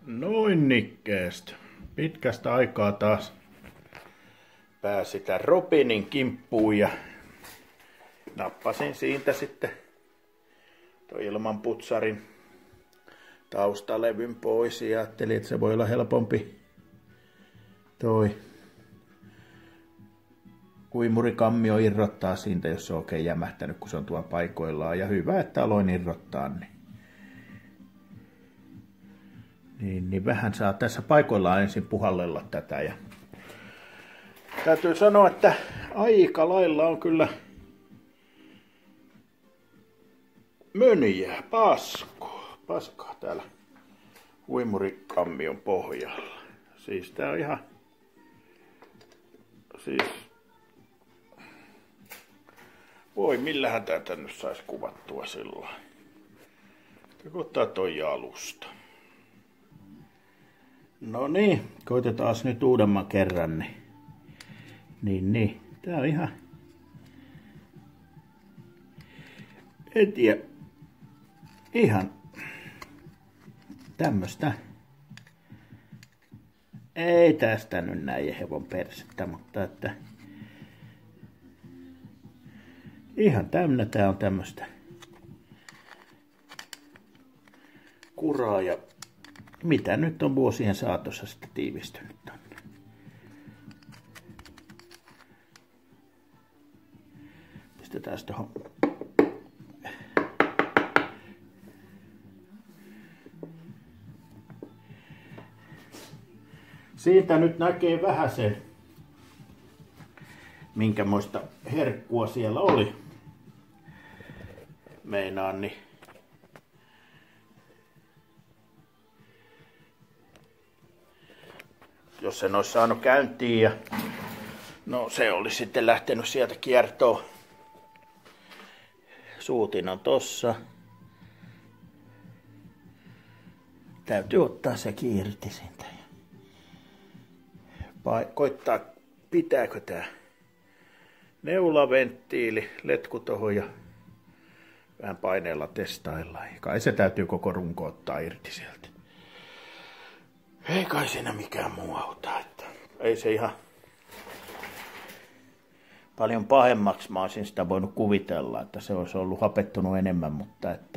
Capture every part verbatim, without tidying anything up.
Noin nikkeestä. Pitkästä aikaa taas pääsi tän Robinin kimppuun ja nappasin siitä sitten toi ilmanputsarin taustalevyn pois ja ajattelin, että se voi olla helpompi toi huimurikammio irrottaa siitä, jos se on oikein jämähtänyt, kun se on tuolla paikoillaan. Ja hyvä, että aloin irrottaa, niin, niin, niin vähän saa tässä paikoillaan ensin puhallella tätä. Ja täytyy sanoa, että aika lailla on kyllä möniä, paskoa, paskaa täällä huimurikammion pohjalla. Siis tää on ihan, siis voi, millähän tätä nyt saisi kuvattua sillä. Ottaa toi alusta. No niin, koitetaan nyt uudemman kerran. Niin, niin, niin. Tää on ihan, en tiedä, ihan tämmöstä. Ei tästä nyt näin hevon persettä, mutta että ihan tämmönen tää on tämmöstä kuraa ja mitä nyt on vuosien saatossa sitten tiivistynyt tonne. Pistetään tohon. Siitä nyt näkee vähän sen, minkämoista herkkua siellä oli. Meinaan, niin jos sen olisi saanut käyntiin ja no se olisi sitten lähtenyt sieltä kiertoon. Suutin on tossa. Täytyy ottaa se irti siitä. Koittaa, pitääkö tää neulaventtiili, letku tohon ja vähän paineella testailla. Kai se täytyy koko runko ottaa irti sieltä. Ei kai siinä mikään muu auta. Että ei se ihan paljon pahemmaksi mä olisin sitä voinut kuvitella, että se olisi ollut hapettunut enemmän, mutta että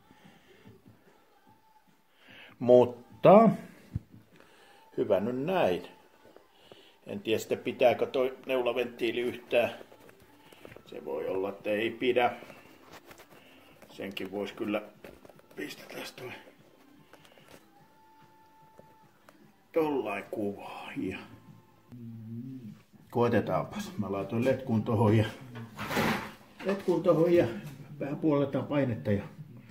mutta hyvä nyt näin. En tiedä sitten pitääkö toi neulaventtiili yhtään. Se voi olla, että ei pidä. Senkin voisi kyllä pistää toi tollain kuvaa. Ja koetetaanpas. Mä laitoin letkun tohon ja letkun tohon ja vähän puolletaan painetta ja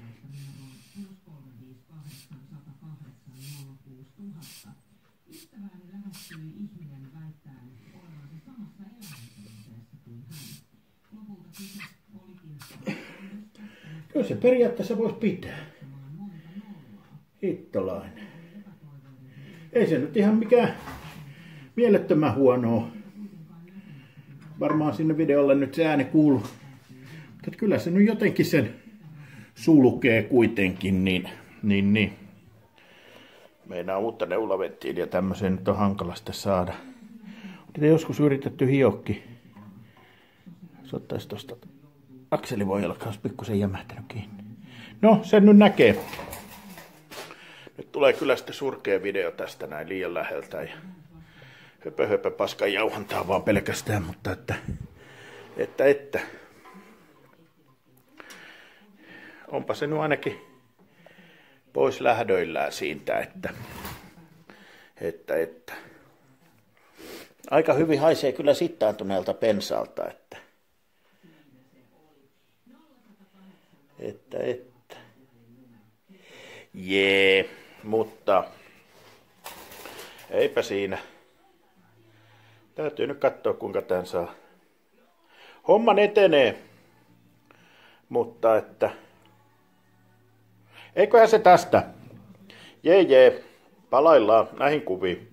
kyllä se periaatteessa voisi pitää. Hittolainen. Ei se nyt ihan mikään mielettömän huonoa. Varmaan sinne videolle nyt se ääni kuuluu. Mutta kyllä se nyt jotenkin sen sulkee kuitenkin, niin, niin, niin. Meinaa uutta neulaventtiiliä tämmöiseen nyt on hankalasti saada. Olen joskus yritetty hiokki. Se ottaisi tosta. Akseli voi olla kans pikkusen jämähtänyt kiinni. No, sen nyt näkee. Nyt tulee kyllä sitten surkea video tästä näin liian läheltä. Ja höpö höpö paskan jauhantaa vaan pelkästään, mutta että, että, että. Onpa se nyt ainakin pois lähdöillään siitä, että, että, että. Aika hyvin haisee kyllä sittaantuneelta pensalta, että. Että, että. Jee, mutta eipä siinä. Täytyy nyt katsoa, kuinka tän saa. Homman etenee, mutta että. Eiköhän se tästä. Jee, jee, palaillaan näihin kuviin.